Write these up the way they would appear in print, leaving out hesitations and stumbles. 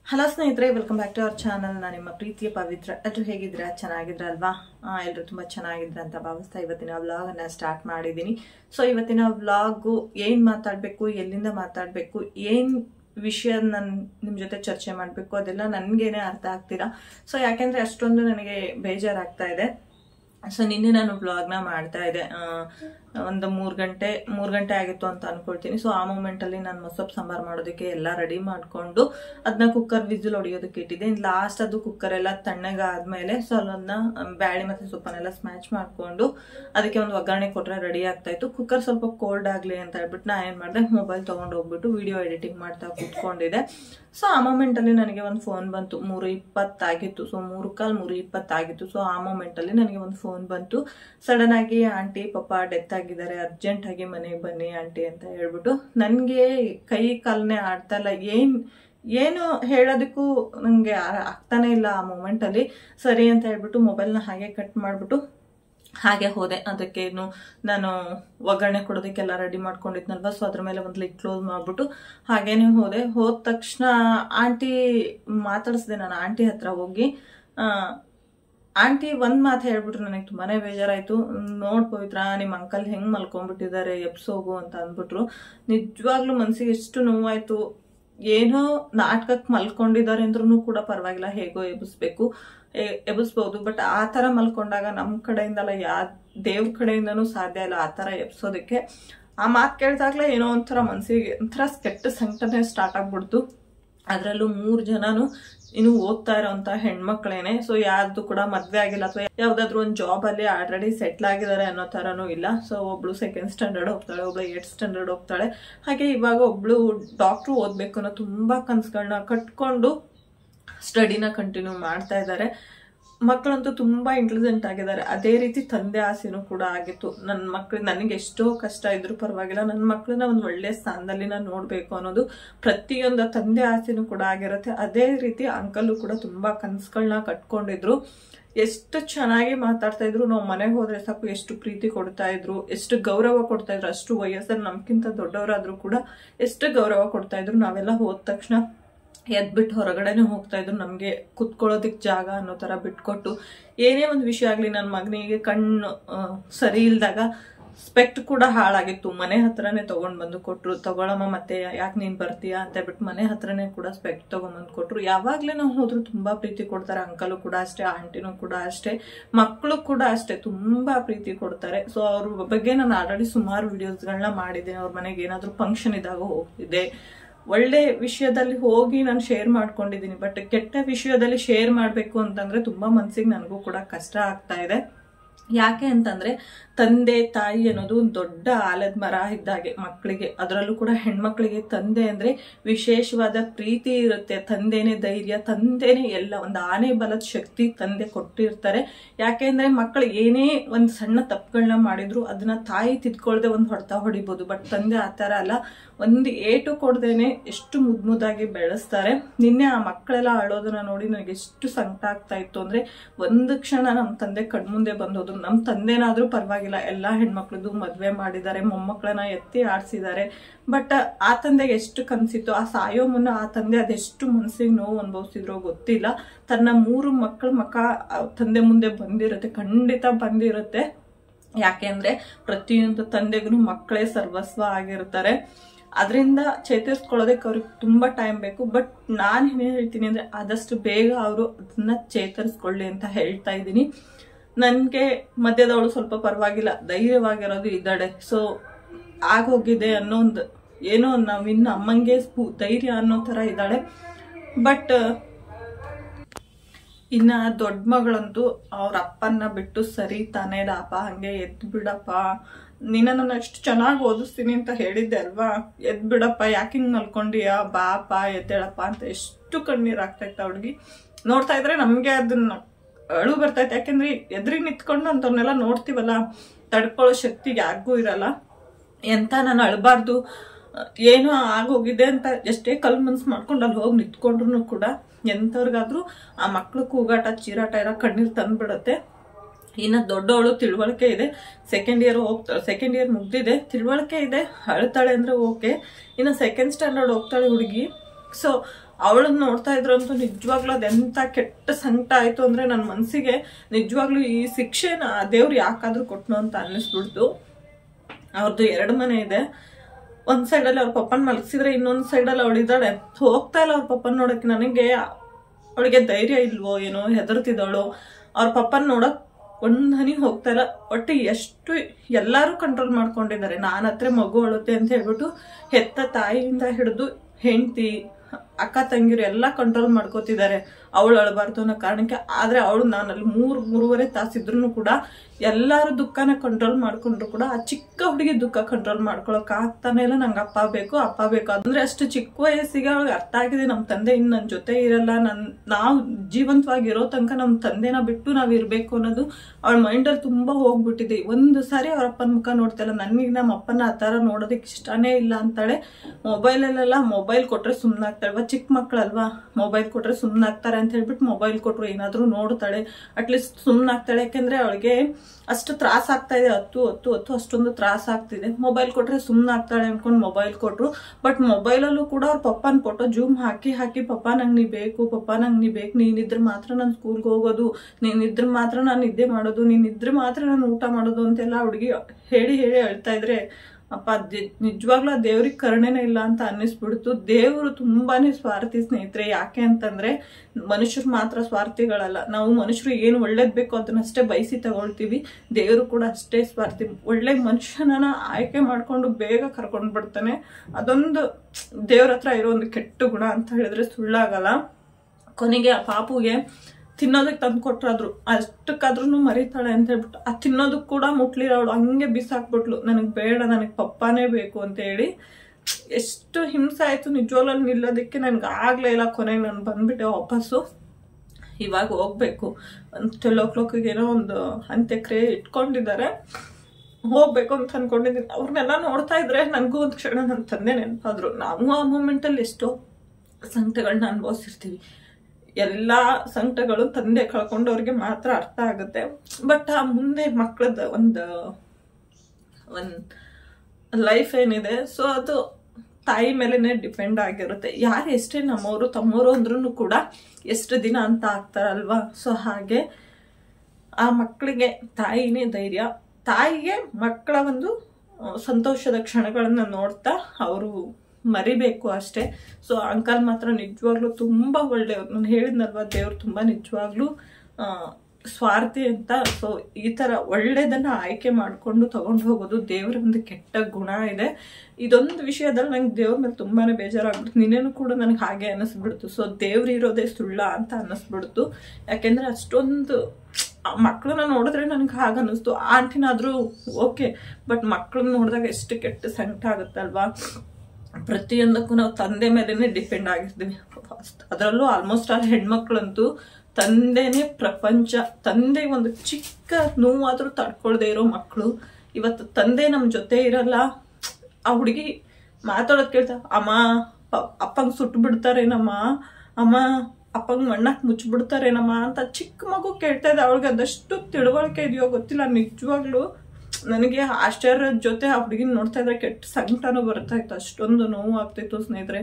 Hello ಸ್ನೇಹಿತರೆ, welcome back to our channel. ನಾನು ನಿಮ್ಮ ಪ್ರೀತಿಯ ಪವಿತ್ರ. ಎಲ್ಲರೂ ಹೇಗಿದ್ದೀರಾ? ಚೆನ್ನಾಗಿದ್ರಲ್ವಾ? ಎಲ್ಲರೂ ತುಂಬ ಚೆನ್ನಾಗಿದ್ರ ಅಂತ ಭಾವಿಸ್ತಾ ಇವತ್ತಿನ ವ್ಲಾಗನ್ನು ಸ್ಟಾರ್ಟ್ ಮಾಡಿದ್ದೀನಿ. ಸೊ ಇವತ್ತಿನ ವ್ಲಾಗು ಏನು ಮಾತಾಡಬೇಕು, ಎಲ್ಲಿಂದ ಮಾತಾಡಬೇಕು, ಏನು ವಿಷಯ ನಾನು ನಿಮ್ಮ ಜೊತೆ ಚರ್ಚೆ ಮಾಡಬೇಕು ಅದೆಲ್ಲ ನನಗೇನೆ ಅರ್ಥ ಆಗ್ತೀರಾ. ಸೊ ಯಾಕೆಂದರೆ ಅಷ್ಟೊಂದು ನನಗೆ ಬೇಜಾರಾಗ್ತಾ ಇದೆ. ಸೊ ನಿನ್ನೆ ನಾನು ವ್ಲಾಗ್ನ ಮಾಡ್ತಾ ಇದ್ದೆ, ಒಂದು 3 ಗಂಟೆ ಆಗಿತ್ತು ಅಂತ ಅನ್ಕೊಳ್ತೀನಿ. ಸೊ ಆ ಮೂಮೆಂಟಲ್ಲಿ ನಾನು ಮೊಸಪ್ಪು ಸಾಂಬಾರು ಮಾಡೋದಕ್ಕೆ ಎಲ್ಲ ರೆಡಿ ಮಾಡಿಕೊಂಡು ಅದನ್ನ ಕುಕ್ಕರ್ ವಿಸಿಲ್ ಹೊಡಿಯೋದಕ್ಕೆ ಇಟ್ಟಿದ್ದೆ. ಲಾಸ್ಟ್ ಅದು ಕುಕ್ಕರ್ ಎಲ್ಲ ತಣ್ಣಗಾದ್ಮೇಲೆ ಸೊ ಅದನ್ನ ಬ್ಯಾಳಿ ಮತ್ತು ಸೊಪ್ಪನ್ನೆಲ್ಲ ಸ್ಮ್ಯಾಚ್ ಮಾಡಿಕೊಂಡು ಅದಕ್ಕೆ ಒಂದು ಒಗ್ಗರಣೆ ಕೊಟ್ಟರೆ ರೆಡಿ ಆಗ್ತಾ ಇತ್ತು. ಕುಕ್ಕರ್ ಸ್ವಲ್ಪ ಕೋಲ್ಡ್ ಆಗಲಿ ಅಂತ ಹೇಳ್ಬಿಟ್ಟು ನಾನು ಏನು ಮಾಡಿದೆ, ಮೊಬೈಲ್ ತೊಗೊಂಡು ಹೋಗ್ಬಿಟ್ಟು ವಿಡಿಯೋ ಎಡಿಟಿಂಗ್ ಮಾಡ್ತಾ ಕೂತ್ಕೊಂಡಿದ್ದೆ. ಸೊ ಆ ಮೂಮೆಂಟಲ್ಲಿ ನನಗೆ ಒಂದು ಫೋನ್ ಬಂತು. 3:20 ಆಗಿತ್ತು. ಸೊ 3:20 ಆಗಿತ್ತು. ಸೊ ಆ ಮೂಮೆಂಟಲ್ಲಿ ನನಗೆ ಒಂದು ಫೋನ್ ಬಂತು. ಸಡನ್ ಆಗಿ ಆಂಟಿ ಪಾಪ ಡೆತ್ ಆಗಿದ್ದಾರೆ, ಅರ್ಜೆಂಟ್ ಆಗಿ ಮನೆಗೆ ಬನ್ನಿ ಆಂಟಿ ಅಂತ ಹೇಳ್ಬಿಟ್ಟು. ನನಗೆ ಕೈ ಕಾಲನೇ ಆಡ್ತಾ ಇಲ್ಲ, ಏನು ಹೇಳೋದಕ್ಕೂ ನನಗೆ ಆಗ್ತಾನೆ ಇಲ್ಲ ಆ ಮೂಮೆಂಟಲ್ಲಿ. ಸರಿ ಅಂತ ಹೇಳ್ಬಿಟ್ಟು ಮೊಬೈಲ್ನ ಹಾಗೆ ಕಟ್ ಮಾಡಿಬಿಟ್ಟು ಹಾಗೆ ಹೋದೆ. ಅದಕ್ಕೇನು ನಾನು ಒಗ್ಗರಣೆ ಕೊಡೋದಕ್ಕೆಲ್ಲ ರೆಡಿ ಮಾಡ್ಕೊಂಡಿದ್ನಲ್ವ, ಸೊ ಅದ್ರ ಮೇಲೆ ಒಂದು ಲಿಡ್ ಕ್ಲೋಸ್ ಮಾಡ್ಬಿಟ್ಟು ಹಾಗೇನೆ ಹೋದ ತಕ್ಷಣ ಆಂಟಿ ಮಾತಾಡಿಸಿದೆ. ನಾನು ಆಂಟಿ ಹತ್ರ ಹೋಗಿ ಆಂಟಿ ಒಂದ್ ಮಾತು ಹೇಳ್ಬಿಟ್ರು. ನನಗೆ ತುಂಬಾನೇ ಬೇಜಾರಾಯ್ತು. ನೋಡ್ ಪವಿತ್ರ, ನಿಮ್ಮ ಅಂಕಲ್ ಹೆಂಗ್ ಮಲ್ಕೊಂಡ್ಬಿಟ್ಟಿದ್ದಾರೆ, ಎಬ್ಸೋಗು ಅಂತ ಅಂದ್ಬಿಟ್ರು. ನಿಜವಾಗ್ಲೂ ಮನ್ಸಿಗೆ ಎಷ್ಟು ನೋವಾಯ್ತು. ಏನೋ ನಾಟಕಕ್ಕೆ ಮಲ್ಕೊಂಡಿದ್ದಾರೆ ಅಂದ್ರೂ ಕೂಡ ಪರವಾಗಿಲ್ಲ, ಹೇಗೋ ಎಬ್ಬಿಸ್ಬೋದು. ಬಟ್ ಆ ತರ ಮಲ್ಕೊಂಡಾಗ ನಮ್ಮ ಕಡೆಯಿಂದಲ್ಲ, ದೇವ್ರ ಕಡೆಯಿಂದನೂ ಸಾಧ್ಯ ಇಲ್ಲ ಆ ತರ ಎಬ್ಸೋದಕ್ಕೆ. ಆ ಮಾತು ಕೇಳಿದಾಗ್ಲೇ ಏನೋ ಒಂಥರ ಮನ್ಸಿಗೆ ಒಂಥರ ಕೆಟ್ಟ ಸಂಕಟನೆ ಸ್ಟಾರ್ಟ್ ಆಗ್ಬಿಡ್ತು. ಅದ್ರಲ್ಲೂ 3 ಜನನು ಇನ್ನು ಓದ್ತಾ ಇರೋಂತ ಹೆಣ್ಮಕ್ಳೇನೆ. ಸೊ ಯಾರ್ದು ಕೂಡ ಮದ್ವೆ ಆಗಿಲ್ಲ ಅಥವಾ ಯಾವ್ದಾದ್ರು ಒಂದು ಜಾಬ್ ಅಲ್ಲಿ ಆಲ್ರೆಡಿ ಸೆಟ್ಲ್ ಆಗಿದ್ದಾರೆ ಅನ್ನೋ ತರನೂ ಇಲ್ಲ. ಸೊ ಒಬ್ಳು 2nd ಸ್ಟ್ಯಾಂಡರ್ಡ್ ಹೋಗ್ತಾಳೆ, ಒಬ್ಳು 8th ಸ್ಟ್ಯಾಂಡರ್ಡ್ ಹೋಗ್ತಾಳೆ. ಹಾಗೆ ಇವಾಗ ಒಬ್ಳು ಡಾಕ್ಟ್ರು ಓದ್ಬೇಕು ಅನ್ನೋ ತುಂಬಾ ಕನ್ಸುಗಳನ್ನ ಕಟ್ಕೊಂಡು ಸ್ಟಡಿನ ಕಂಟಿನ್ಯೂ ಮಾಡ್ತಾ ಇದ್ದಾರೆ. ಮಕ್ಕಳಂತೂ ತುಂಬಾ ಇಂಟೆಲಿಜೆಂಟ್ ಆಗಿದ್ದಾರೆ. ಅದೇ ರೀತಿ ತಂದೆ ಆಸೆನೂ ಕೂಡ ಆಗಿತ್ತು. ನನ್ನ ಮಕ್ಳು, ನನಗೆ ಎಷ್ಟೋ ಕಷ್ಟ ಇದ್ರು ಪರವಾಗಿಲ್ಲ, ನನ್ನ ಮಕ್ಕಳನ್ನ ಒಂದು ಒಳ್ಳೆ ಸ್ಥಾನದಲ್ಲಿ ನಾನು ನೋಡ್ಬೇಕು ಅನ್ನೋದು ಪ್ರತಿಯೊಂದು ತಂದೆ ಆಸೆನೂ ಕೂಡ ಆಗಿರುತ್ತೆ. ಅದೇ ರೀತಿ ಅಂಕಲ್ ಕೂಡ ತುಂಬಾ ಕನ್ಸುಗಳನ್ನ ಕಟ್ಕೊಂಡಿದ್ರು. ಎಷ್ಟು ಚೆನ್ನಾಗಿ ಮಾತಾಡ್ತಾ ಇದ್ರು. ನಾವು ಮನೆಗೆ ಹೋದ್ರೆ ಸಾಕು ಎಷ್ಟು ಪ್ರೀತಿ ಕೊಡ್ತಾ ಇದ್ರು, ಎಷ್ಟು ಗೌರವ ಕೊಡ್ತಾ ಇದ್ರು. ಅಷ್ಟು ವಯಸ್ಸಲ್ಲಿ ನಮ್ಗಿಂತ ದೊಡ್ಡವರಾದ್ರೂ ಕೂಡ ಎಷ್ಟು ಗೌರವ ಕೊಡ್ತಾ ಇದ್ರು. ನಾವೆಲ್ಲ ಹೋದ ತಕ್ಷಣ ಎದ್ಬಿಟ್ಟು ಹೊರಗಡೆನೆ ಹೋಗ್ತಾ ಇದ್ರು. ನಮ್ಗೆ ಕುತ್ಕೊಳ್ಳೋದಿಕ್ ಜಾಗ ಅನ್ನೋ ತರ ಬಿಟ್ಕೊಟ್ಟು, ಏನೇ ಒಂದು ವಿಷಯ ಆಗ್ಲಿ, ನನ್ನ ಮಗನಿಗೆ ಕಣ್ಣು ಸರಿ ಇಲ್ದಾಗ ಸ್ಪೆಕ್ಟ್ ಕೂಡ ಹಾಳಾಗಿತ್ತು. ಮನೆ ಹತ್ರನೇ ತಗೊಂಡ್ ಬಂದು ಕೊಟ್ರು. ತಗೊಳಮ್ಮ ಮತ್ತೆ ಯಾಕೆ ನೀನ್ ಬರ್ತೀಯಾ ಅಂತ ಹೇಳ್ಬಿಟ್ಟು ಮನೆ ಹತ್ರನೇ ಕೂಡ ಸ್ಪೆಕ್ಟ್ ತಗೊಂಡ್ಬಂದು ಕೊಟ್ರು. ಯಾವಾಗ್ಲೇ ನಾವು ಹೋದ್ರು ತುಂಬಾ ಪ್ರೀತಿ ಕೊಡ್ತಾರೆ. ಅಂಕಲು ಕೂಡ ಅಷ್ಟೇ, ಆಂಟಿನೂ ಕೂಡ ಅಷ್ಟೇ, ಮಕ್ಕಳು ಕೂಡ ಅಷ್ಟೇ ತುಂಬಾ ಪ್ರೀತಿ ಕೊಡ್ತಾರೆ. ಸೊ ಅವ್ರ ಬಗ್ಗೆ ನಾನು ಆಲ್ರೆಡಿ ಸುಮಾರು ವಿಡಿಯೋಸ್ಗಳನ್ನ ಮಾಡಿದ್ದೇನೆ. ಅವ್ರ ಮನೆಗೆ ಏನಾದ್ರು ಫಂಕ್ಷನ್ ಇದ್ದಾಗ ಹೋಗ್ತಿದ್ದೆ. ಒಳ್ಳೆ ವಿಷಯದಲ್ಲಿ ಹೋಗಿ ನಾನು ಶೇರ್ ಮಾಡ್ಕೊಂಡಿದ್ದೀನಿ. ಬಟ್ ಕೆಟ್ಟ ವಿಷಯದಲ್ಲಿ ಶೇರ್ ಮಾಡ್ಬೇಕು ಅಂತಂದ್ರೆ ತುಂಬಾ ಮನ್ಸಿಗೆ ನನಗೂ ಕೂಡ ಕಷ್ಟ ಆಗ್ತಾ ಇದೆ. ಯಾಕೆ ಅಂತಂದ್ರೆ ತಂದೆ ತಾಯಿ ಅನ್ನೋದು ಒಂದು ದೊಡ್ಡ ಆಲದ ಮರ ಇದ್ದಾಗೆ ಮಕ್ಕಳಿಗೆ. ಅದರಲ್ಲೂ ಕೂಡ ಹೆಣ್ಮಕ್ಳಿಗೆ ತಂದೆ ಅಂದ್ರೆ ವಿಶೇಷವಾದ ಪ್ರೀತಿ ಇರುತ್ತೆ. ತಂದೆನೆ ಧೈರ್ಯ, ತಂದೆನೆ ಎಲ್ಲ. ಒಂದು ಆನೆ ಬಲದ ಶಕ್ತಿ ತಂದೆ ಕೊಟ್ಟಿರ್ತಾರೆ. ಯಾಕೆಂದ್ರೆ ಮಕ್ಕಳು ಏನೇ ಒಂದು ಸಣ್ಣ ತಪ್ಪುಗಳನ್ನ ಮಾಡಿದ್ರು ಅದನ್ನ ತಾಯಿ ತಿದ್ಕೊಳ್ದೆ ಒಂದು ಹೊಡೆತ ಹೊಡಿಬಹುದು. ಬಟ್ ತಂದೆ ಆ ತರ ಅಲ್ಲ, ಒಂದು ಏಟು ಕೊಡ್ದೇನೆ ಎಷ್ಟು ಮುದ್ದಾಗಿ ಬೆಳೆಸ್ತಾರೆ. ನಿನ್ನೆ ಆ ಮಕ್ಕಳೆಲ್ಲ ಅಳೋದನ್ನ ನೋಡಿ ನನಗೆ ಎಷ್ಟು ಸಂಕಟ ಆಗ್ತಾ ಇತ್ತು ಅಂದ್ರೆ, ಒಂದು ಕ್ಷಣ ನಮ್ಮ ತಂದೆ ಕಣ್ಮುಂದೆ ಬಂದೋದು. ನಮ್ಮ ತಂದೆನಾದ್ರೂ ಪರವಾಗಿಲ್ಲ, ಎಲ್ಲಾ ಹೆಣ್ಮಕ್ಳದ್ದು ಮದ್ವೆ ಮಾಡಿದ್ದಾರೆ, ಮೊಮ್ಮಕ್ಕಳನ್ನ ಎತ್ತಿ ಆಡ್ಸಿದ್ದಾರೆ. ಬಟ್ ಆ ತಂದೆಗೆ ಎಷ್ಟು ಕನ್ಸಿತ್ತು. ಆ ಸಾಯೋ ಮುನ್ನ ಆ ತಂದೆ ಅದೆಷ್ಟು ಮನ್ಸಿಗೆ ನೋವು ಅನುಭವಿಸಿದ್ರೋ ಗೊತ್ತಿಲ್ಲ. ತನ್ನ 3 ಮಕ್ಕಳ ತಂದೆ ಮುಂದೆ ಬಂದಿರುತ್ತೆ, ಖಂಡಿತ ಬಂದಿರುತ್ತೆ. ಯಾಕೆ ಅಂದ್ರೆ ಪ್ರತಿಯೊಂದು ತಂದೆಗೂ ಮಕ್ಕಳೇ ಸರ್ವಸ್ವ ಆಗಿರ್ತಾರೆ. ಅದರಿಂದ ಚೇತರಿಸ್ಕೊಳ್ಳೋದಕ್ಕೆ ಅವ್ರಿಗೆ ತುಂಬಾ ಟೈಮ್ ಬೇಕು. ಬಟ್ ನಾನು ಏನ್ ಹೇಳ್ತೀನಿ ಅಂದ್ರೆ, ಆದಷ್ಟು ಬೇಗ ಅವರು ಅದನ್ನ ಚೇತರಿಸ್ಕೊಳ್ಳಿ ಅಂತ ಹೇಳ್ತಾ ಇದ್ದೀನಿ. ನನ್ಗೆ ಮಧ್ಯದವಳು ಸ್ವಲ್ಪ ಪರವಾಗಿಲ್ಲ, ಧೈರ್ಯವಾಗಿರೋದು ಇದ್ದಾಳೆ. ಸೊ ಆಗೋಗಿದೆ ಅನ್ನೋ ಒಂದು ಏನೋ ನಾವಿನ್ನು ಅಮ್ಮಂಗೆ ಧೈರ್ಯ ಅನ್ನೋ ತರ ಇದ್ದಾಳೆ. ಬಟ್ ಇನ್ನ ದೊಡ್ಡ ಮಗಳಂತೂ ಅವ್ರ ಅಪ್ಪನ್ನ ಬಿಟ್ಟು ಸರಿ ತಾನೇ ಅಪ್ಪ, ಹಂಗೆ ಎದ್ದು ಬಿಡಪ್ಪ, ನೀನ ನನ್ನ ಎಷ್ಟು ಚೆನ್ನಾಗಿ ಓದಿಸ್ತೀನಿ ಅಂತ ಹೇಳಿದ್ದೆ ಅಲ್ವಾ, ಎದ್ ಬಿಡಪ್ಪ, ಯಾಕೆ ಹಿಂಗ್ ಮಲ್ಕೊಂಡಿಯಾ, ಬಾಪ ಎದ್ದೇಳಪ್ಪ ಅಂತ ಎಷ್ಟು ಕಣ್ಣೀರ್ ಆಗ್ತಾ ಇತ್ತು ಹುಡುಗಿ. ನೋಡ್ತಾ ಇದ್ರೆ ನಮ್ಗೆ ಅದನ್ನ ಅಳು ಬರ್ತೈತೆ. ಯಾಕೆಂದ್ರೆ ಎದ್ರಿಗೆ ನಿಂತ್ಕೊಂಡು ಅಂತವ್ನೆಲ್ಲ ನೋಡ್ತೀವಲ್ಲ, ತಡ್ಕೊಳ್ಳೋ ಶಕ್ತಿ ಯಾರಿಗೂ ಇರಲ್ಲ. ಎಂತ ನಾನು ಅಳಬಾರ್ದು, ಏನೋ ಆಗೋಗಿದೆ ಅಂತ ಎಷ್ಟೇ ಕಲ್ ಮನ್ಸ್ ಮಾಡ್ಕೊಂಡು ಅಲ್ಲಿ ಹೋಗಿ ನಿಂತ್ಕೊಂಡ್ರು ಕೂಡ ಎಂತವ್ರಿಗಾದ್ರೂ ಆ ಮಕ್ಳು ಕೂಗಾಟ ಚೀರಾಟ ಎಲ್ಲ ಕಣ್ಣೀರ್ ತಂದ್ಬಿಡತ್ತೆ. ಇನ್ನ ದೊಡ್ಡವಳು ತಿಳುವಳಿಕೆ ಇದೆ, 2nd ಇಯರ್ ಹೋಗ್ತಾಳೆ, 2nd ಇಯರ್ ಮುಗ್ದಿದೆ, ತಿಳುವಳಿಕೆ ಇದೆ, ಅಳ್ತಾಳೆ ಅಂದ್ರೆ ಓಕೆ. ಇನ್ನು 2nd ಸ್ಟ್ಯಾಂಡರ್ಡ್ ಹೋಗ್ತಾಳೆ ಹುಡುಗಿ. ಸೊ ಅವಳನ್ನ ನೋಡ್ತಾ ಇದ್ರಂತೂ ನಿಜವಾಗ್ಲೂ ಅದೆಂತ ಕೆಟ್ಟ ಸಂಕಟ ಆಯ್ತು ಅಂದ್ರೆ ನನ್ನ ಮನಸ್ಸಿಗೆ ನಿಜವಾಗ್ಲೂ ಈ ಶಿಕ್ಷೆನ ದೇವ್ರು ಯಾಕಾದ್ರೂ ಕೊಟ್ನು ಅಂತ ಅನ್ನಿಸ್ಬಿಡ್ತು. ಅವ್ರದ್ದು 2 ಮನೆ ಇದೆ. ಒಂದ್ ಸೈಡಲ್ಲಿ ಅವ್ರ ಪಪ್ಪನ್ ಮಲಗಿಸಿದ್ರೆ ಇನ್ನೊಂದ್ ಸೈಡಲ್ಲಿ ಅವಳಿದ್ದಾಳೆ. ಹೋಗ್ತಾ ಇಲ್ಲ ಅವ್ರ ಪಪ್ಪನ್ ನೋಡಕ್ಕೆ. ನನಗೆ ಅವಳಿಗೆ ಧೈರ್ಯ ಇಲ್ವೋ ಏನೋ, ಹೆದರ್ತಿದ್ದವಳು. ಅವ್ರ ಪಪ್ಪನ್ ನೋಡಕ್ ಒಂದ್ ಹನಿ ಹೋಗ್ತಾ ಇಲ್ಲ. ಒಟ್ಟು ಎಷ್ಟು ಎಲ್ಲಾರು ಕಂಟ್ರೋಲ್ ಮಾಡ್ಕೊಂಡಿದ್ದಾರೆ. ನಾನು ಹತ್ರ ಮಗು ಅಳುತ್ತೆ ಅಂತ ಹೇಳ್ಬಿಟ್ಟು ಹೆತ್ತ ತಾಯಿಯಿಂದ ಹಿಡಿದು ಹೆಂಡತಿ, ಅಕ್ಕ ತಂಗಿರು ಎಲ್ಲ ಕಂಟ್ರೋಲ್ ಮಾಡ್ಕೋತಿದ್ದಾರೆ ಅವಳು ಅಳಬಾರ್ದು ಅನ್ನೋ ಕಾರಣಕ್ಕೆ. ಆದ್ರೆ ಅವಳು ನಾನಲ್ಲಿ 3-3.5 ತಾಸಿದ್ರು ಕೂಡ ಎಲ್ಲಾರು ದುಃಖನ ಕಂಟ್ರೋಲ್ ಮಾಡ್ಕೊಂಡ್ರು ಕೂಡ ಆ ಚಿಕ್ಕ ಹುಡುಗಿ ದುಃಖ ಕಂಟ್ರೋಲ್ ಮಾಡ್ಕೊಳಕ್ ಆಗ್ತಾನೆ ಇಲ್ಲ. ನಂಗೆ ಅಪ್ಪ ಬೇಕು ಅಂದ್ರೆ ಅಷ್ಟು ಚಿಕ್ಕ ವಯಸ್ಸಿಗೆ ಅವಳಿಗೆ ಅರ್ಥ ಆಗಿದೆ ನಮ್ ತಂದೆ ಇನ್ ನನ್ ಜೊತೆ ಇರಲ್ಲ, ನಾವು ಜೀವಂತವಾಗಿರೋ ತನಕ ನಮ್ ತಂದೆನ ಬಿಟ್ಟು ನಾವ್ ಇರ್ಬೇಕು ಅನ್ನೋದು ಅವಳ ಮೈಂಡಲ್ಲಿ ತುಂಬಾ ಹೋಗ್ಬಿಟ್ಟಿದೆ. ಒಂದು ಸಾರಿ ಅವ್ರ ಅಪ್ಪನ ಮುಖ ನೋಡ್ತಾ ಇಲ್ಲ. ನನಗೆ ನಮ್ಮ ಅಪ್ಪನ ಆ ತರ ನೋಡೋದಕ್ಕೆ ಇಷ್ಟನೇ ಇಲ್ಲ ಅಂತಾಳೆ. ಮೊಬೈಲ್ ಕೊಟ್ರೆ ಸುಮ್ನಾಗ್ತಾಳೆ. ಚಿಕ್ಕ ಮಕ್ಕಳಲ್ವಾ, ಮೊಬೈಲ್ ಕೊಟ್ರೆ ಸುಮ್ನಾಗ್ತಾರೆ ಅಂತ ಹೇಳ್ಬಿಟ್ಟು ಮೊಬೈಲ್ ಕೊಟ್ರು ಏನಾದ್ರೂ ನೋಡ್ತಾಳೆ, ಅಟ್ಲೀಸ್ಟ್ ಸುಮ್ನಾಗ್ತಾಳೆ. ಯಾಕೆಂದ್ರೆ ಅವಳಿಗೆ ಅಷ್ಟು ತ್ರಾಸ ಆಗ್ತಾ ಇದೆ, ಹತ್ತು ಅಷ್ಟೊಂದು ತ್ರಾಸ ಆಗ್ತಿದೆ. ಮೊಬೈಲ್ ಕೊಟ್ರೆ ಸುಮ್ನಾಗ್ತಾಳೆ ಅನ್ಕೊಂಡು ಮೊಬೈಲ್ ಕೊಟ್ರು. ಬಟ್ ಮೊಬೈಲಲ್ಲೂ ಕೂಡ ಅವ್ರ ಪಪ್ಪನ ಫೋಟೋ ಜೂಮ್ ಹಾಕಿ ಪಪ್ಪ ನಂಗೆ ನೀ ಬೇಕು, ನೀನಿದ್ರೆ ಮಾತ್ರ ನಾನು ಸ್ಕೂಲ್ಗೆ ಹೋಗೋದು, ನೀನಿದ್ರೆ ಮಾತ್ರ ನಾನು ನಿದ್ದೆ ಮಾಡೋದು, ನೀನಿದ್ರೆ ಮಾತ್ರ ನಾನು ಊಟ ಮಾಡೋದು ಅಂತೆಲ್ಲ ಹುಡುಗಿ ಹೇಳಿ ಹೇಳ್ತಾ ಇದ್ರೆ ಅಪ್ಪ ನಿಜವಾಗ್ಲೂ ಆ ದೇವ್ರಿಗೆ ಕರುಣೆನೇ ಇಲ್ಲ ಅಂತ ಅನ್ನಿಸ್ಬಿಡ್ತು. ದೇವರು ತುಂಬಾನೇ ಸ್ವಾರ್ಥಿ ಸ್ನೇಹಿತರೆ. ಯಾಕೆ ಅಂತಂದ್ರೆ ಮನುಷ್ಯರು ಮಾತ್ರ ಸ್ವಾರ್ಥಿಗಳಲ್ಲ. ನಾವು ಮನುಷ್ಯರು ಏನು ಒಳ್ಳೇದ್ ಬೇಕೋ ಅದನ್ನಷ್ಟೇ ಬಯಸಿ ತಗೊಳ್ತೀವಿ. ದೇವರು ಕೂಡ ಅಷ್ಟೇ ಸ್ವಾರ್ಥಿ. ಒಳ್ಳೆ ಮನುಷ್ಯನ ಆಯ್ಕೆ ಮಾಡ್ಕೊಂಡು ಬೇಗ ಕರ್ಕೊಂಡ್ ಬಿಡ್ತಾನೆ. ಅದೊಂದು ದೇವ್ರ ಹತ್ರ ಇರೋ ಒಂದು ಕೆಟ್ಟ ಗುಣ ಅಂತ ಹೇಳಿದ್ರೆ ಸುಳ್ಳಾಗಲ್ಲ. ಕೊನೆಗೆ ಆ ಪಾಪುಗೆ ತಿನ್ನೋದಕ್ಕೆ ತಂದು ಕೊಟ್ರಾದ್ರು ಅಷ್ಟಕ್ಕಾದ್ರೂ ಮರಿತಾಳೆ ಅಂತ ಹೇಳ್ಬಿಟ್ಟು ಆ ತಿನ್ನೋದಕ್ ಕೂಡ ಮುಟ್ಲಿರ ಅವಳು ಹಂಗೆ ಬಿಸಾಕ್ಬಿಟ್ಲು. ನನಗ್ ಬೇಡ, ನನಗ್ ಪಪ್ಪಾನೇ ಬೇಕು ಅಂತ ಹೇಳಿ. ಎಷ್ಟು ಹಿಂಸೆ ಆಯ್ತು ನಿಜವಾಗ್ಲೂ ನಿಲ್ಲೋದಕ್ಕೆ ನನ್ಗೆ ಆಗ್ಲೇ ಇಲ್ಲ. ಕೊನೆಗೆ ನಾನು ಬಂದ್ಬಿಟ್ಟೆ ವಾಪಸ್ಸು. ಇವಾಗ ಹೋಗ್ಬೇಕು. 12 o'clock ಏನೋ ಒಂದು ಅಂತ್ಯಕ್ರಿಯೆ ಇಟ್ಕೊಂಡಿದ್ದಾರೆ, ಹೋಗ್ಬೇಕು ಅಂತ ಅನ್ಕೊಂಡಿದ್ದೀನಿ. ಅವ್ರನ್ನೆಲ್ಲ ನೋಡ್ತಾ ಇದ್ರೆ ನನಗೂ ಒಂದು ಕ್ಷಣ ನನ್ನ ತಂದೆ ನೆನಪಾದ್ರು. ನಾವು ಆ ಮೂಮೆಂಟಲ್ಲಿ ಎಷ್ಟೋ ಸಂಕಟಗಳನ್ನ ಅನುಭವಿಸಿರ್ತೀವಿ. ಎಲ್ಲಾ ಸಂಕಟಗಳು ತಂದೆ ಕಳ್ಕೊಂಡವ್ರಿಗೆ ಮಾತ್ರ ಅರ್ಥ ಆಗುತ್ತೆ. ಬಟ್ ಆ ಮುಂದೆ ಮಕ್ಕಳದ ಒಂದು ಲೈಫ್ ಏನಿದೆ, ಸೊ ಅದು ತಾಯಿ ಮೇಲೆನೆ ಡಿಪೆಂಡ್ ಆಗಿರುತ್ತೆ. ಯಾರು ಎಷ್ಟೇ ನಮ್ಮವರು ತಮ್ಮವರು ಅಂದ್ರೂ ಕೂಡ ಎಷ್ಟು ದಿನ ಅಂತ ಆಗ್ತಾರಲ್ವಾ. ಸೊ ಹಾಗೆ ಆ ಮಕ್ಕಳಿಗೆ ತಾಯಿನೇ ಧೈರ್ಯ. ತಾಯಿಗೆ ಮಕ್ಕಳ ಒಂದು ಸಂತೋಷದ ಕ್ಷಣಗಳನ್ನ ನೋಡ್ತಾ ಅವರು ಮರಿಬೇಕು ಅಷ್ಟೇ. ಸೊ ಅಂಕಲ್ ಮಾತ್ರ ನಿಜವಾಗ್ಲೂ ತುಂಬಾ ಒಳ್ಳೆಯವ್ರು. ನಾನು ಹೇಳಿದ್ನಲ್ವಾ ದೇವ್ರು ತುಂಬಾ ನಿಜವಾಗ್ಲೂ ಸ್ವಾರ್ಥಿ ಅಂತ. ಸೊ ಈ ತರ ಒಳ್ಳೇದನ್ನ ಆಯ್ಕೆ ಮಾಡ್ಕೊಂಡು ತಗೊಂಡು ಹೋಗೋದು ದೇವ್ರ ಒಂದು ಕೆಟ್ಟ ಗುಣ ಇದೆ. ಇದೊಂದು ವಿಷಯದಲ್ಲಿ ನಂಗೆ ದೇವ್ರ ಮೇಲೆ ತುಂಬಾನೇ ಬೇಜಾರಾಗ್ಬಿಡ್ತು. ನಿನ್ನೇನು ಕೂಡ ನನಗೆ ಹಾಗೆ ಅನ್ನಿಸ್ಬಿಡ್ತು. ಸೊ ದೇವ್ರು ಇರೋದೇ ಸುಳ್ಳ ಅಂತ ಅನ್ನಿಸ್ಬಿಡ್ತು. ಯಾಕೆಂದ್ರೆ ಅಷ್ಟೊಂದು ಮಕ್ಕಳನ್ನ ನೋಡಿದ್ರೆ ನನಗೆ ಹಾಗೆ ಅನ್ನಿಸ್ತು. ಆಂಟಿನಾದ್ರೂ ಓಕೆ, ಬಟ್ ಮಕ್ಕಳನ್ನ ನೋಡಿದಾಗ ಎಷ್ಟು ಕೆಟ್ಟ ಸಂಕಟ ಆಗುತ್ತಲ್ವಾ. ಪ್ರತಿಯೊಂದಕ್ಕೂ ನಾವು ತಂದೆ ಮೇಲೆನೆ ಡಿಪೆಂಡ್ ಆಗಿರ್ತೀವಿ. ಅದರಲ್ಲೂ ಆಲ್ಮೋಸ್ಟ್ ಆಲ್ ಹೆಣ್ಮಕ್ಳಂತೂ ತಂದೆನೇ ಪ್ರಪಂಚ. ತಂದೆ ಒಂದು ಚಿಕ್ಕ ನೋವಾದ್ರೂ ತಡ್ಕೊಳ್ದೆ ಇರೋ ಮಕ್ಕಳು. ಇವತ್ತು ತಂದೆ ನಮ್ ಜೊತೆ ಇರಲ್ಲ. ಆ ಹುಡುಗಿ ಮಾತಾಡೋದ್ ಕೇಳ್ತಾ ಅಮ್ಮ ಅಪ್ಪಂಗ್ ಸುಟ್ಟು ಬಿಡ್ತಾರೇನಮ್ಮ, ಅಮ್ಮ ಅಪ್ಪಂಗ್ ಮಣ್ಣಾಕ್ ಮುಚ್ಚಿಬಿಡ್ತಾರೇನಮ್ಮ ಅಂತ ಚಿಕ್ಕ ಮಗು ಕೇಳ್ತಾ ಇದೆ. ಅವಳಿಗೆ ಅದಷ್ಟು ತಿಳುವಳಿಕೆ ಇದೆಯೋ ಗೊತ್ತಿಲ್ಲ. ನಿಜವಾಗ್ಲು ನನಗೆ ಆಶ್ಚರ್ಯದ ಜೊತೆ ಆ ಹುಡುಗಿನ ನೋಡ್ತಾ ಇದ್ರೆ ಕೆಟ್ಟ ಸಂಕಟನೂ ಬರ್ತಾ ಇತ್ತು. ಅಷ್ಟೊಂದು ನೋವು ಆಗ್ತಿತ್ತು ಸ್ನೇಹಿತರೆ.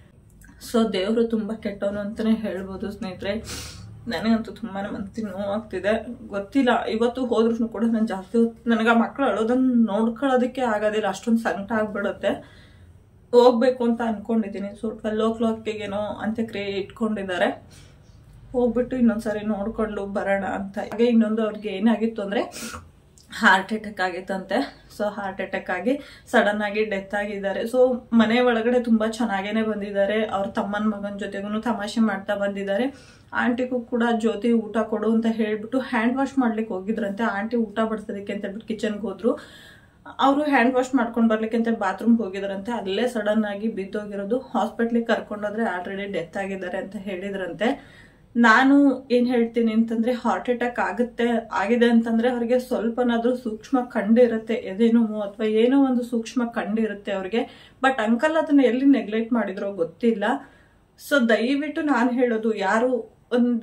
ಸೊ ದೇವರು ತುಂಬಾ ಕೆಟ್ಟವನು ಅಂತಾನೆ ಹೇಳ್ಬೋದು ಸ್ನೇಹಿತರೆ. ನನಗಂತೂ ತುಂಬಾನೇ ಮನಸ್ಸಿಗೆ ನೋವು ಆಗ್ತಿದೆ. ಗೊತ್ತಿಲ್ಲ, ಇವತ್ತು ಹೋದ್ರೂ ಕೂಡ ನಾನು ಜಾಸ್ತಿ ನನಗೆ ಆ ಮಕ್ಕಳು ಅಳೋದನ್ನ ನೋಡ್ಕೊಳ್ಳೋದಕ್ಕೆ ಆಗೋದಿಲ್ಲ. ಅಷ್ಟೊಂದು ಸಂಕಟ ಆಗ್ಬಿಡುತ್ತೆ. ಹೋಗ್ಬೇಕು ಅಂತ ಅನ್ಕೊಂಡಿದ್ದೀನಿ. ಸೊ 12 o'clock ಏನೋ ಅಂತ್ಯಕ್ರಿಯೆ ಇಟ್ಕೊಂಡಿದ್ದಾರೆ. ಹೋಗ್ಬಿಟ್ಟು ಇನ್ನೊಂದ್ಸರಿ ನೋಡ್ಕೊಂಡು ಬರೋಣ ಅಂತ. ಹಾಗೆ ಇನ್ನೊಂದು ಅವ್ರಿಗೆ ಏನಾಗಿತ್ತು ಅಂದ್ರೆ ಹಾರ್ಟ್ ಅಟ್ಯಾಕ್ ಆಗಿತ್ತಂತೆ. ಸೊ ಹಾರ್ಟ್ ಅಟ್ಯಾಕ್ ಆಗಿ ಸಡನ್ ಆಗಿ ಡೆತ್ ಆಗಿದ್ದಾರೆ. ಸೊ ಮನೆ ಒಳಗಡೆ ತುಂಬಾ ಚೆನ್ನಾಗೇನೆ ಬಂದಿದ್ದಾರೆ. ಅವ್ರ ತಮ್ಮನ ಮಗನ ಜೊತೆಗೂ ತಮಾಷೆ ಮಾಡ್ತಾ ಬಂದಿದ್ದಾರೆ. ಆಂಟಿಗೂ ಕೂಡ ಜ್ಯೋತಿ ಊಟ ಕೊಡು ಅಂತ ಹೇಳ್ಬಿಟ್ಟು ಹ್ಯಾಂಡ್ ವಾಶ್ ಮಾಡ್ಲಿಕ್ಕೆ ಹೋಗಿದ್ರಂತೆ. ಆಂಟಿ ಊಟ ಬಡಿಸೋದಕ್ಕೆ ಅಂತ ಹೇಳ್ಬಿಟ್ಟು ಕಿಚನ್ಗೆ ಹೋದ್ರು. ಅವರು ಹ್ಯಾಂಡ್ ವಾಶ್ ಮಾಡ್ಕೊಂಡ್ ಬರ್ಲಿಕ್ಕೆ ಅಂತ ಬಾತ್ರೂಮ್ಗೆ ಹೋಗಿದ್ರಂತೆ. ಅಲ್ಲೇ ಸಡನ್ ಆಗಿ ಬಿದ್ದೋಗಿರೋದು. ಹಾಸ್ಪಿಟ್ಲಿಗೆ ಕರ್ಕೊಂಡೋದ್ರೆ ಆಲ್ರೆಡಿ ಡೆತ್ ಆಗಿದ್ದಾರೆ ಅಂತ ಹೇಳಿದ್ರಂತೆ. ನಾನು ಏನ್ ಹೇಳ್ತೀನಿ ಅಂತಂದ್ರೆ ಹಾರ್ಟ್ ಅಟ್ಯಾಕ್ ಆಗಿದೆ ಅಂತಂದ್ರೆ ಅವ್ರಿಗೆ ಸ್ವಲ್ಪನಾದ್ರೂ ಸೂಕ್ಷ್ಮ ಕಂಡಿರುತ್ತೆ, ಎದೆನೋವು ಅಥವಾ ಏನೋ ಒಂದು ಸೂಕ್ಷ್ಮ ಕಂಡಿರುತ್ತೆ ಅವ್ರಿಗೆ. ಬಟ್ ಅಂಕಲ್ ಅದನ್ನ ಎಲ್ಲಿ ನೆಗ್ಲೆಕ್ಟ್ ಮಾಡಿದ್ರೋ ಗೊತ್ತಿಲ್ಲ. ಸೊ ದಯವಿಟ್ಟು ನಾನು ಹೇಳೋದು, ಯಾರು ಒಂದು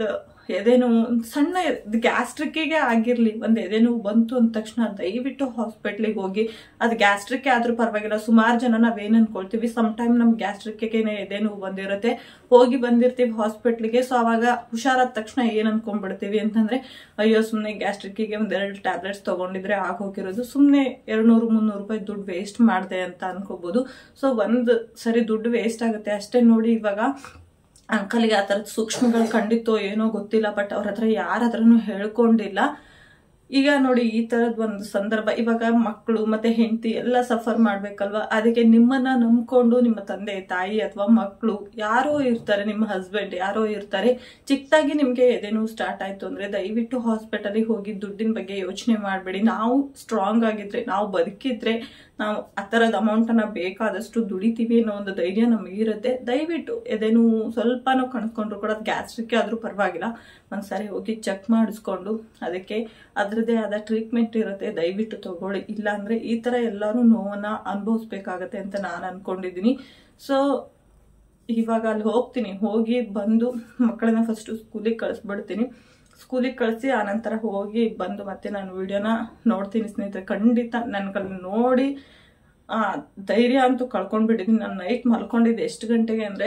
ಎದೆನೋವು ಸಣ್ಣ ಗ್ಯಾಸ್ಟ್ರಿಕ್ಕಿಗೆ ಆಗಿರಲಿ, ಒಂದು ಎದೆನೋವು ಬಂತು ಅಂದ ತಕ್ಷಣ ದಯವಿಟ್ಟು ಹಾಸ್ಪಿಟ್ಲಿಗೆ ಹೋಗಿ. ಅದು ಗ್ಯಾಸ್ಟ್ರಿಕ್ ಆದ್ರೂ ಪರವಾಗಿಲ್ಲ. ಸುಮಾರು ಜನ ನಾವೇನು ಅನ್ಕೊಳ್ತೀವಿ, ಸಮ್ ಟೈಮ್ ನಮ್ಗೆ ಗ್ಯಾಸ್ಟ್ರಿಕ್ಕಿಗೆ ಎದೆನೋವು ಬಂದಿರುತ್ತೆ, ಹೋಗಿ ಬಂದಿರ್ತೀವಿ ಹಾಸ್ಪಿಟ್ಲಿಗೆ. ಸೊ ಅವಾಗ ಹುಷಾರಾದ ತಕ್ಷಣ ಏನ್ ಅನ್ಕೊಂಡ್ಬಿಡ್ತೀವಿ ಅಂತಂದ್ರೆ, ಅಯ್ಯೋ ಸುಮ್ಮನೆ ಗ್ಯಾಸ್ಟ್ರಿಕ್ಕಿಗೆ 2 ಟ್ಯಾಬ್ಲೆಟ್ಸ್ ತಗೊಂಡಿದ್ರೆ ಆಗೋಗಿರೋದು, ಸುಮ್ಮನೆ 200-300 ರೂಪಾಯಿ ದುಡ್ಡು ವೇಸ್ಟ್ ಮಾಡಿದೆ ಅಂತ ಅನ್ಕೋಬಹುದು. ಸೊ ಒಂದು ಸರಿ ದುಡ್ಡು ವೇಸ್ಟ್ ಆಗುತ್ತೆ ಅಷ್ಟೇ. ನೋಡಿ ಇವಾಗ ಅಂಕಲ್ಗೆ ಆ ಥರದ ಸೂಕ್ಷ್ಮಗಳು ಕಂಡಿತ್ತೋ ಏನೋ ಗೊತ್ತಿಲ್ಲ, ಬಟ್ ಅವ್ರ ಹತ್ರ ಯಾರ ಹತ್ರನೂ ಹೇಳ್ಕೊಂಡಿಲ್ಲ. ಈಗ ನೋಡಿ ಈ ತರದ್ ಒಂದು ಸಂದರ್ಭ, ಇವಾಗ ಮಕ್ಕಳು ಮತ್ತೆ ಹೆಂಡತಿ ಎಲ್ಲ ಸಫರ್ ಮಾಡ್ಬೇಕಲ್ವಾ. ಅದಕ್ಕೆ ನಿಮ್ಮನ್ನ ನಂಬ್ಕೊಂಡು ನಿಮ್ಮ ತಂದೆ ತಾಯಿ ಅಥವಾ ಮಕ್ಕಳು ಯಾರೋ ಇರ್ತಾರೆ, ನಿಮ್ಮ ಹಸ್ಬೆಂಡ್ ಯಾರೋ ಇರ್ತಾರೆ, ಚಿಕ್ಕದಾಗಿ ನಿಮ್ಗೆ ಎದೆನೋವು ಸ್ಟಾರ್ಟ್ ಆಯ್ತು ಅಂದ್ರೆ ದಯವಿಟ್ಟು ಹಾಸ್ಪಿಟಲ್ಗೆ ಹೋಗಿ ದುಡ್ಡಿನ ಬಗ್ಗೆ ಯೋಚನೆ ಮಾಡಬೇಡಿ. ನಾವು ಸ್ಟ್ರಾಂಗ್ ಆಗಿದ್ರೆ, ನಾವು ಬದುಕಿದ್ರೆ, ನಾವು ಆ ಥರದ ಅಮೌಂಟನ್ನು ಬೇಕಾದಷ್ಟು ದುಡಿತೀವಿ ಅನ್ನೋ ಒಂದು ಧೈರ್ಯ ನಮಗಿರುತ್ತೆ. ದಯವಿಟ್ಟು ಎದೆನೋವು ಸ್ವಲ್ಪನೂ ಕಾಣಿಸ್ಕೊಂಡ್ರು ಕೂಡ, ಅದು ಗ್ಯಾಸ್ಟ್ರಿಕ್ ಆದ್ರೂ ಪರವಾಗಿಲ್ಲ, ಒಂದ್ಸರಿ ಹೋಗಿ ಚೆಕ್ ಮಾಡಿಸ್ಕೊಂಡು ಅದಕ್ಕೆ ಅದರದೇ ಆದ ಟ್ರೀಟ್ಮೆಂಟ್ ಇರುತ್ತೆ, ದಯವಿಟ್ಟು ತಗೊಳ್ಳಿ. ಇಲ್ಲಾಂದ್ರೆ ಈ ಥರ ಎಲ್ಲರೂ ನೋವನ್ನ ಅನುಭವಿಸ್ಬೇಕಾಗತ್ತೆ ಅಂತ ನಾನು ಅನ್ಕೊಂಡಿದ್ದೀನಿ. ಸೊ ಇವಾಗ ಅಲ್ಲಿ ಹೋಗ್ತೀನಿ, ಹೋಗಿ ಬಂದು ಮಕ್ಕಳನ್ನ ಫಸ್ಟ್ ಸ್ಕೂಲಿಗೆ ಕಳಿಸ್ಬಿಡ್ತೀನಿ. ಸ್ಕೂಲಿಗೆ ಕಳಿಸಿ ಆನಂತರ ಹೋಗಿ ಬಂದು ಮತ್ತೆ ನಾನು ವಿಡಿಯೋನ ನೋಡ್ತೀನಿ ಸ್ನೇಹಿತರೆ. ಖಂಡಿತ ನನ್ಗಲ್ಲಿ ನೋಡಿ ಧೈರ್ಯ ಅಂತೂ ಕಳ್ಕೊಂಡ್ಬಿಟ್ಟಿದ್ದೀನಿ. ನಾನು ನೈಟ್ ಮಲ್ಕೊಂಡಿದ್ದೆ ಎಷ್ಟು ಗಂಟೆಗೆ ಅಂದರೆ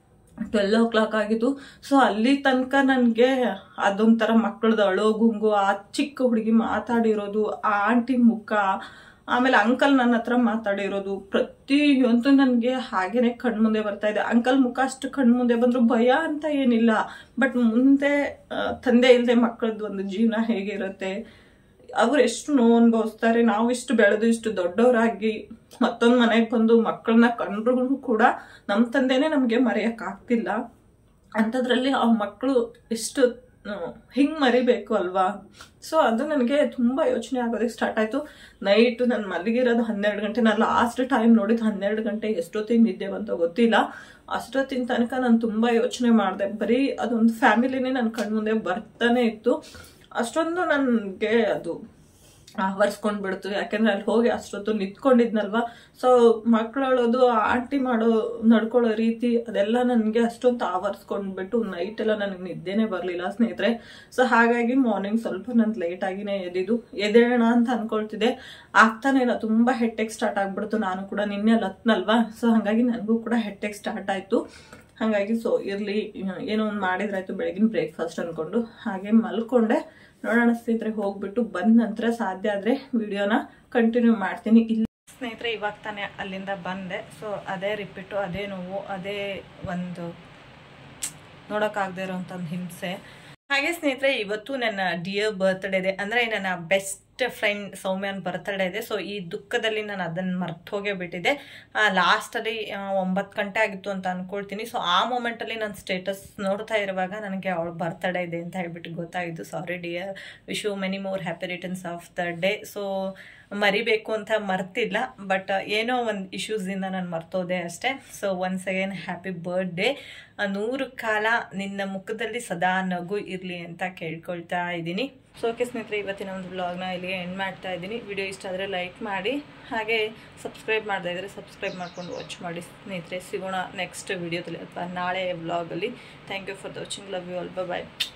12 o'clock ಆಗಿತ್ತು. ಸೊ ಅಲ್ಲಿ ತನಕ ನನಗೆ ಅದೊಂಥರ ಮಕ್ಕಳದ ಅಳೋ ಗುಂಗು, ಆ ಚಿಕ್ಕ ಹುಡುಗಿ ಮಾತಾಡಿರೋದು, ಆ ಆಂಟಿ ಮುಖ, ಆಮೇಲೆ ಅಂಕಲ್ ನನ್ನ ಹತ್ರ ಮಾತಾಡಿರೋದು, ಪ್ರತಿಯೊಂದು ನನಗೆ ಹಾಗೇನೆ ಕಣ್ಮುಂದೆ ಬರ್ತಾ ಇದೆ. ಅಂಕಲ್ ಮುಖ ಅಷ್ಟು ಕಣ್ಮುಂದೆ ಬಂದ್ರು ಭಯ ಅಂತ ಏನಿಲ್ಲ, ಬಟ್ ಮುಂದೆ ತಂದೆ ಇಲ್ಲದೆ ಮಕ್ಕಳದ್ದು ಒಂದು ಜೀವನ ಹೇಗಿರುತ್ತೆ, ಅವ್ರು ಎಷ್ಟು ನೋವು ಅನುಭವಿಸ್ತಾರೆ, ನಾವು ಇಷ್ಟು ಬೆಳೆದು ಇಷ್ಟು ದೊಡ್ಡವರಾಗಿ ಮತ್ತೊಂದು ಮನೆಗೆ ಬಂದು ಮಕ್ಕಳನ್ನ ಕಂಡ್ರು ಕೂಡ ನಮ್ಮ ತಂದೆನೇ ನಮಗೆ ಮರೆಯಕ್ಕಾಗ್ತಿಲ್ಲ. ಅಂಥದ್ರಲ್ಲಿ ಆ ಮಕ್ಕಳು ಎಷ್ಟು ಹಿಂಗೆ ಮರಿಬೇಕು ಅಲ್ವಾ. ಸೊ ಅದು ನನಗೆ ತುಂಬ ಯೋಚನೆ ಆಗೋದಕ್ಕೆ ಸ್ಟಾರ್ಟ್ ಆಯಿತು. ನೈಟು ನಾನು ಮಲಗಿರೋದು 12 ಗಂಟೆ. ನಾನು ಲಾಸ್ಟ್ ಟೈಮ್ ನೋಡಿದ್ದು 12 ಗಂಟೆ. ಎಷ್ಟೊತ್ತಿಗೆ ನಿದ್ದೆ ಬಂತೋ ಗೊತ್ತಿಲ್ಲ. ಅಷ್ಟೊತ್ತಿನ ತನಕ ನಾನು ತುಂಬ ಯೋಚನೆ ಮಾಡಿದೆ. ಬರೀ ಅದೊಂದು ಫ್ಯಾಮಿಲಿನೇ ನನ್ನ ಕಣ್ಮುಂದೆ ಬರ್ತಾನೆ ಇತ್ತು. ಅಷ್ಟೊಂದು ನನಗೆ ಅದು ಆವರಿಸ್ಕೊಂಡ್ಬಿಡ್ತು. ಯಾಕೆಂದ್ರೆ ಅಲ್ಲಿ ಹೋಗಿ ಅಷ್ಟೊತ್ತು ನಿಂತ್ಕೊಂಡಿದ್ನಲ್ವಾ. ಸೊ ಮಕ್ಕಳಳೋದು, ಆಂಟಿ ಮಾಡೋ ನಡ್ಕೊಳ್ಳೋ ರೀತಿ ಅದೆಲ್ಲ ನನಗೆ ಅಷ್ಟೊಂದು ಆವರಿಸ್ಕೊಂಡ್ಬಿಟ್ಟು ನೈಟ್ ಎಲ್ಲ ನನಗೆ ನಿದ್ದೆನೇ ಬರಲಿಲ್ಲ ಸ್ನೇಹಿತರೆ. ಸೊ ಹಾಗಾಗಿ ಮಾರ್ನಿಂಗ್ ಸ್ವಲ್ಪ ನಾನು ಲೇಟಾಗಿನೇ ಎದ್ದೇಳೋಣ ಅಂತ ಅನ್ಕೊಳ್ತಿದ್ದೆ. ಆಗ್ತಾನೆ ಇಲ್ಲ, ತುಂಬ ಹೆಡ್ಡೇಕ್ ಸ್ಟಾರ್ಟ್ ಆಗ್ಬಿಡ್ತು. ನಾನು ಕೂಡ ನಿನ್ನೆ ಅಲ್ಲಿ ಹತ್ನಲ್ವಾ, ಸೊ ಹಾಗಾಗಿ ನನಗೂ ಕೂಡ ಹೆಡ್ಡೇಕ್ ಸ್ಟಾರ್ಟ್ ಆಯಿತು. ಹಾಗಾಗಿ ಸೊ ಇರಲಿ, ಏನೋ ಒಂದು ಮಾಡಿದ್ರಾಯ್ತು ಬೆಳಗಿನ ಬ್ರೇಕ್ಫಾಸ್ಟ್ ಅಂದ್ಕೊಂಡು ಹಾಗೆ ಮಲ್ಕೊಂಡೆ. ನೋಡೋಣ ಸ್ನೇಹಿತರೆ, ಹೋಗ್ಬಿಟ್ಟು ಬಂದ ನಂತರ ಸಾಧ್ಯ ಆದರೆ ವಿಡಿಯೋನ ಕಂಟಿನ್ಯೂ ಮಾಡ್ತೀನಿ. ಇಲ್ಲ ಸ್ನೇಹಿತರೆ, ಇವಾಗ ತಾನೇ ಅಲ್ಲಿಂದ ಬಂದೆ. ಸೊ ಅದೇ ರಿಪೀಟು, ಅದೇ ನೋವು, ಅದೇ ಒಂದು ನೋಡೋಕ್ಕಾಗದೇ ಇರೋಂಥ ಒಂದು ಹಿಂಸೆ. ಹಾಗೆ ಸ್ನೇಹಿತರೆ, ಇವತ್ತು ನನ್ನ ಡಿಯರ್ ಬರ್ತ್ಡೇ ಇದೆ, ಅಂದರೆ ನನ್ನ ಬೆಸ್ಟ್ ಫ್ರೆಂಡ್ ಸೌಮ್ಯನ ಬರ್ತ್ಡೇ ಇದೆ. ಸೊ ಈ ದುಃಖದಲ್ಲಿ ನಾನು ಅದನ್ನು ಮರ್ತೋಗೇ ಬಿಟ್ಟಿದ್ದೆ. ಲಾಸ್ಟಲ್ಲಿ 9 ಗಂಟೆ ಆಗಿತ್ತು ಅಂತ ಅನ್ಕೊಳ್ತೀನಿ. ಸೊ ಆ ಮೂಮೆಂಟಲ್ಲಿ ನಾನು ಸ್ಟೇಟಸ್ ನೋಡ್ತಾ ಇರುವಾಗ ನನಗೆ ಅವಳ ಬರ್ತ್ಡೇ ಇದೆ ಅಂತ ಹೇಳ್ಬಿಟ್ಟು ಗೊತ್ತಾಗಿದ್ದು. Sorry dear, wish you many more happy returns of the day. So ಮರಿಬೇಕು ಅಂತ ಮರ್ತಿಲ್ಲ, ಬಟ್ ಏನೋ ಒಂದು ಇಶ್ಯೂಸಿಂದ ನಾನು ಮರ್ತೋದೆ ಅಷ್ಟೇ. So once again happy birthday. 100 ಕಾಲ ನಿನ್ನ ಮುಖದಲ್ಲಿ ಸದಾ ನಗು ಇರಲಿ ಅಂತ ಕೇಳ್ಕೊಳ್ತಾ ಇದ್ದೀನಿ. ಸೊ ಓಕೆ ಸ್ನೇಹಿತರೆ, ಇವತ್ತಿನ ಒಂದು ವ್ಲಾಗ್ನ ಇಲ್ಲಿಗೆ ಎಂಡ್ ಮಾಡ್ತಾ ಇದ್ದೀನಿ. ವಿಡಿಯೋ ಇಷ್ಟ ಆದರೆ ಲೈಕ್ ಮಾಡಿ, ಹಾಗೆ ಸಬ್ಸ್ಕ್ರೈಬ್ ಮಾಡದೇ ಇದ್ದರೆ ಸಬ್ಸ್ಕ್ರೈಬ್ ಮಾಡ್ಕೊಂಡು ವಾಚ್ ಮಾಡಿ ಸ್ನೇಹಿತರೆ. ಸಿಗೋಣ ನೆಕ್ಸ್ಟ್ ವಿಡಿಯೋದಲ್ಲಿ ಅಥವಾ ನಾಳೆ ವ್ಲಾಗಲ್ಲಿ. Thank you for the watching. Love you all. Bye.